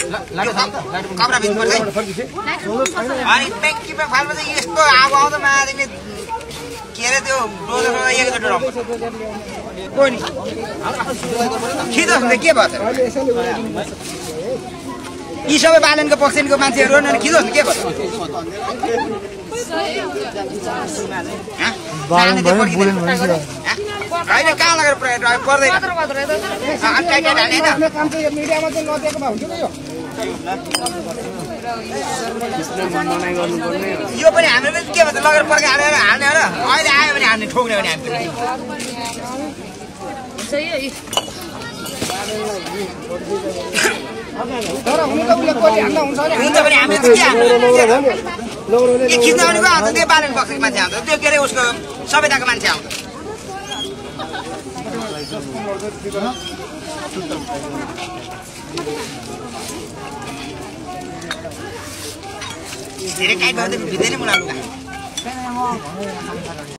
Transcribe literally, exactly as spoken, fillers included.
कपडा भिज्नुपर्छ है अनि ट्याङ्कीमा फाल्नु चाहिँ यस्तो आगो आउँछ माथिले के अरे त्यो डोजरमा एकचोटि रम कोही नि खिचोस् के भयो त यी सबै बालनको पक्षको मान्छेहरू अनि खिचोस् के भयो होइन कहाँ लगेर पर्दैन यो पनि हामीले के भन्छ लगेर पर्का हालेर हाल्ने हो र अहिले आयो भने हामीले ठोक्ने भने हामी हुन्छ भने हामीले के खिच्न भनेको आउँछ त्यो बालन पक्षको मान्छे आउँछ त्यो के अरे उसको सभ्यताको मान्छे आउँछ धेरै काहीँ भयो त भित्रै नै मुला लुगा